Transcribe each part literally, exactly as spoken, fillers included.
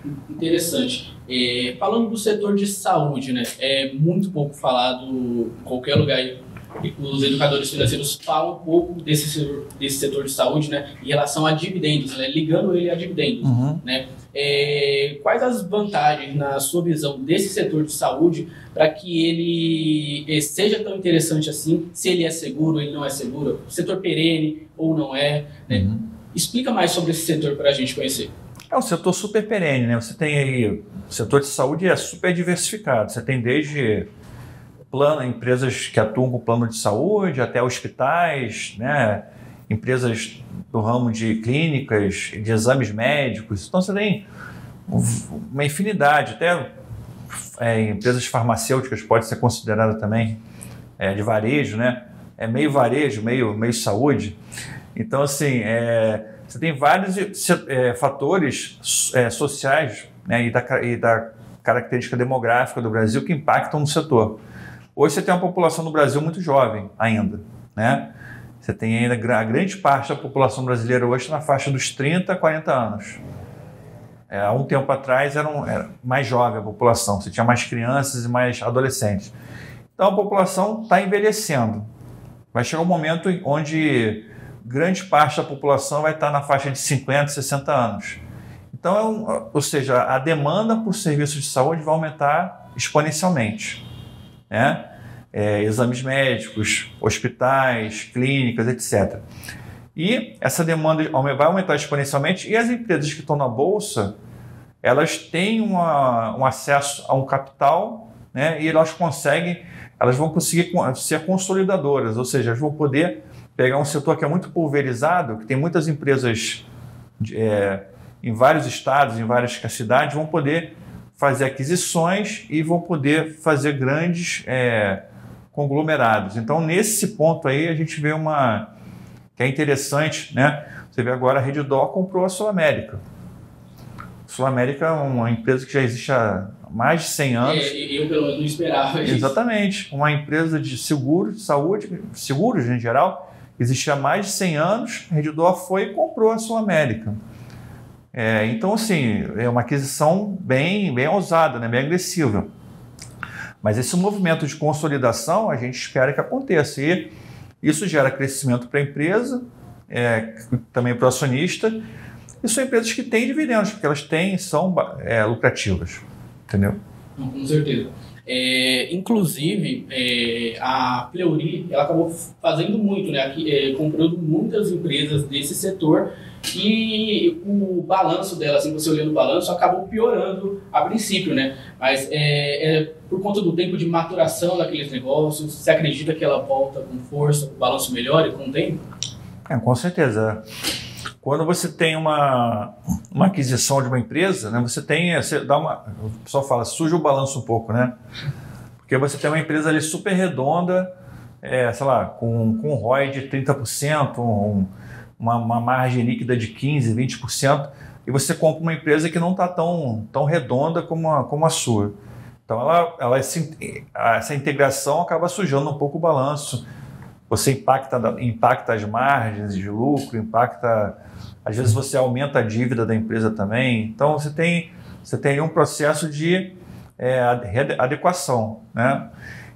Interessante. É, falando do setor de saúde, né? É muito pouco falado em qualquer lugar. Os educadores financeiros falam um pouco desse setor, desse setor de saúde, né, em relação a dividendos, né, ligando ele a dividendos. Uhum. Né? É, quais as vantagens, na sua visão, desse setor de saúde para que ele seja tão interessante assim, se ele é seguro, ele não é seguro, setor perene ou não é? Né? Uhum. Explica mais sobre esse setor para a gente conhecer. É um setor super perene, né? Você tem aí, o setor de saúde é super diversificado, você tem desde plano, empresas que atuam com plano de saúde, até hospitais, né? Empresas do ramo de clínicas, de exames médicos. Então você tem uma infinidade, até é, empresas farmacêuticas pode ser considerada também, é, de varejo, né? É meio varejo, meio, meio saúde. Então, assim, é, você tem vários é, fatores é, sociais, né, e, da, e da característica demográfica do Brasil que impactam no setor. Hoje você tem uma população no Brasil muito jovem ainda, né? Você tem ainda a grande parte da população brasileira hoje na faixa dos trinta a quarenta anos. É, há um tempo atrás era, um, era mais jovem a população, você tinha mais crianças e mais adolescentes. Então a população está envelhecendo. Vai chegar um momento onde grande parte da população vai estar na faixa de cinquenta, sessenta anos. Então, é um, ou seja, a demanda por serviços de saúde vai aumentar exponencialmente. Né? É, exames médicos, hospitais, clínicas, etcétera. E essa demanda vai aumentar exponencialmente e as empresas que estão na Bolsa, elas têm uma, um acesso a um capital, né? E elas conseguem, elas vão conseguir ser consolidadoras, ou seja, elas vão poder pegar um setor que é muito pulverizado, que tem muitas empresas é, em vários estados, em várias cidades, vão poder fazer aquisições e vão poder fazer grandes é, conglomerados. Então, nesse ponto aí, a gente vê uma que é interessante, né? Você vê agora a Redditor comprou a Sul América. Sul América é uma empresa que já existe há mais de cem anos. É, eu, pelo menos, não esperava isso. Exatamente. Uma empresa de seguros, saúde, seguros em geral, existe há mais de cem anos. A Redditor foi e comprou a Sul América. É, então, assim, é uma aquisição bem, bem ousada, né? Bem agressiva. Mas esse movimento de consolidação a gente espera que aconteça. E isso gera crescimento para a empresa, é, também para o acionista. E são empresas que têm dividendos, porque elas têm, são é, lucrativas. Entendeu? Com certeza. É, inclusive, é, a Fleury, ela acabou fazendo muito, né? Aqui, é, comprando muitas empresas desse setor. E o balanço dela, assim, você olhando o balanço, acabou piorando a princípio, né? Mas é, é por conta do tempo de maturação daqueles negócios, você acredita que ela volta com força, o balanço melhore com o tempo? É, com certeza. Quando você tem uma, uma aquisição de uma empresa, né, você tem, você dá uma, o pessoal fala, suja o balanço um pouco, né? Porque você tem uma empresa ali super redonda, é, sei lá, com, com um R O I de trinta por cento, um, Uma, uma margem líquida de quinze por cento, vinte por cento, e você compra uma empresa que não está tão, tão redonda como a, como a sua. Então, ela, ela, essa integração acaba sujando um pouco o balanço. Você impacta, impacta as margens de lucro, impacta... Às vezes você aumenta a dívida da empresa também. Então, você tem, você tem um processo de é, adequação. Né?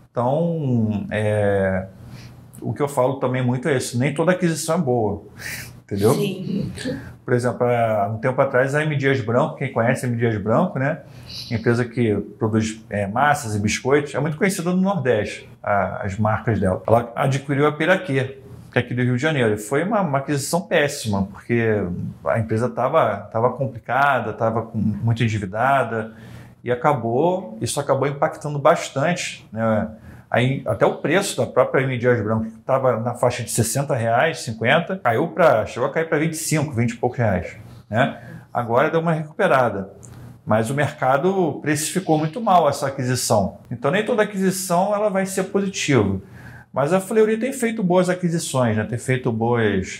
Então, é... o que eu falo também muito é isso, nem toda aquisição é boa, entendeu? Sim. Por exemplo, há um tempo atrás a M. Dias Branco, quem conhece a M. Dias Branco, né? Empresa que produz é, massas e biscoitos, é muito conhecida no Nordeste, a, as marcas dela. Ela adquiriu a Piraquê, que é aqui do Rio de Janeiro, e foi uma, uma aquisição péssima, porque a empresa estava tava complicada, estava muito endividada, e acabou, isso acabou impactando bastante, né? Aí, até o preço da própria M. Dias Branco, que estava na faixa de sessenta reais, cinquenta, caiu para, chegou a cair para vinte e cinco, vinte e poucos reais. Né? Agora deu uma recuperada. Mas o mercado precificou muito mal essa aquisição. Então, nem toda aquisição ela vai ser positiva. Mas a Fleury tem feito boas aquisições, né? Tem feito boas,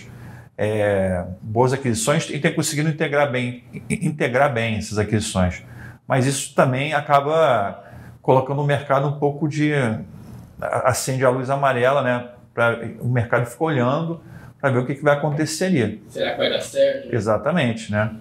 é, boas aquisições e tem conseguido integrar bem, integrar bem essas aquisições. Mas isso também acaba colocando o mercado um pouco de... acende a luz amarela, né? Pra, o mercado fica olhando para ver o que, que vai acontecer ali. Será que vai dar certo? Exatamente, né?